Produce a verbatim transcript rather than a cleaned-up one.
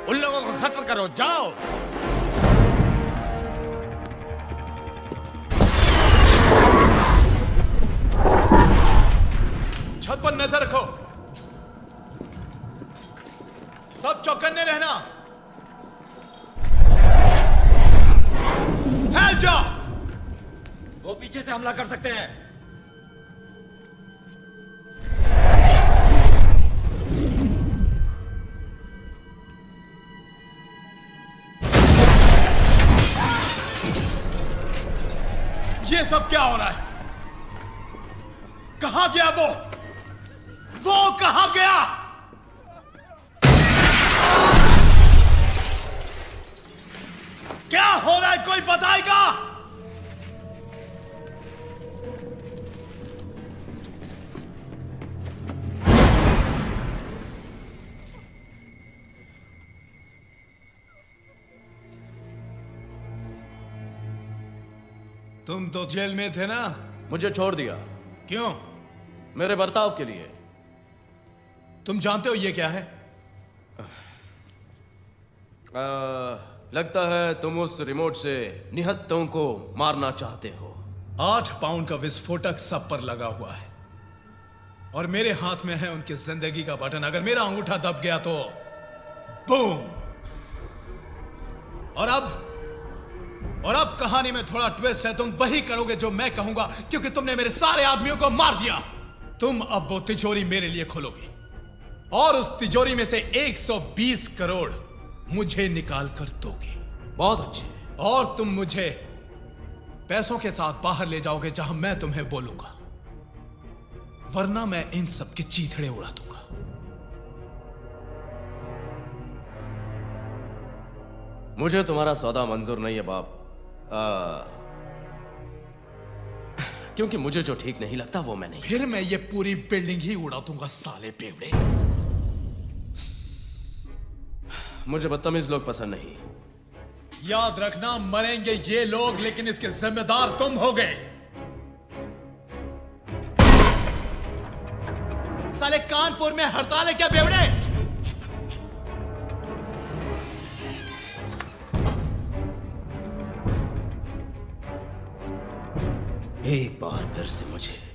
उन लोगों को खत्म करो, जाओ। छत पर नजर रखो, सब चौकन्ने रहना। फैल जाओ। वो पीछे से हमला कर सकते हैं। ये सब क्या हो रहा है? कहां गया वो? वो कहां गया? क्या हो रहा है, कोई बताएगा? तुम तो जेल में थे ना? मुझे छोड़ दिया। क्यों? मेरे बर्ताव के लिए। तुम जानते हो ये क्या है? आ, लगता है तुम उस रिमोट से निहत्तों को मारना चाहते हो। आठ पाउंड का विस्फोटक सब पर लगा हुआ है और मेरे हाथ में है उनकी जिंदगी का बटन। अगर मेरा अंगूठा दब गया तो बूम। और अब और अब कहानी में थोड़ा ट्विस्ट है। तुम वही करोगे जो मैं कहूंगा, क्योंकि तुमने मेरे सारे आदमियों को मार दिया। तुम अब वो तिजोरी मेरे लिए खोलोगे और उस तिजोरी में से एक सौ बीस करोड़ मुझे निकाल कर दोगे। बहुत अच्छे। और तुम मुझे पैसों के साथ बाहर ले जाओगे जहां मैं तुम्हें बोलूंगा, वरना मैं इन सब के चीथड़े उड़ा दूंगा। मुझे तुम्हारा सौदा मंजूर नहीं है बाप। आ, क्योंकि मुझे जो ठीक नहीं लगता वो मैं नहीं। फिर मैं ये पूरी बिल्डिंग ही उड़ा दूंगा, साले बेवड़े। मुझे बदतमीज लोग पसंद नहीं। याद रखना, मरेंगे ये लोग, लेकिन इसके जिम्मेदार तुम हो गए। साले कानपुर में हड़ताल है क्या बेवड़े? एक बार फिर से मुझे